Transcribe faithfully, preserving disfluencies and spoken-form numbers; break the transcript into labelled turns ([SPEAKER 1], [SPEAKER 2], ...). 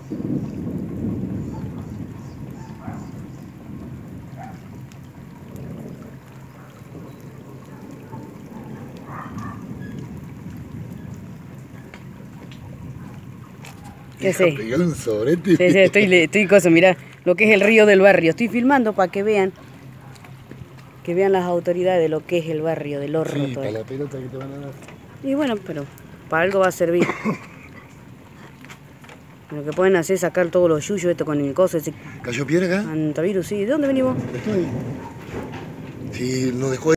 [SPEAKER 1] ¿Qué sé?
[SPEAKER 2] Pegar un sobrete.
[SPEAKER 1] Sí, sí, estoy, estoy cosa, mirá lo que es el río del barrio. Estoy filmando para que vean, que vean las autoridades lo que es el barrio del Horro.
[SPEAKER 2] Sí,
[SPEAKER 1] todo.
[SPEAKER 2] para la pelota que te van a dar.
[SPEAKER 1] Y bueno, pero para algo va a servir. Lo que pueden hacer es sacar todos los yuyos esto con el coso, ese
[SPEAKER 2] ¿Cayó piedra acá?
[SPEAKER 1] antivirus, sí. ¿De dónde venimos?
[SPEAKER 2] Estoy. Sí, nos dejó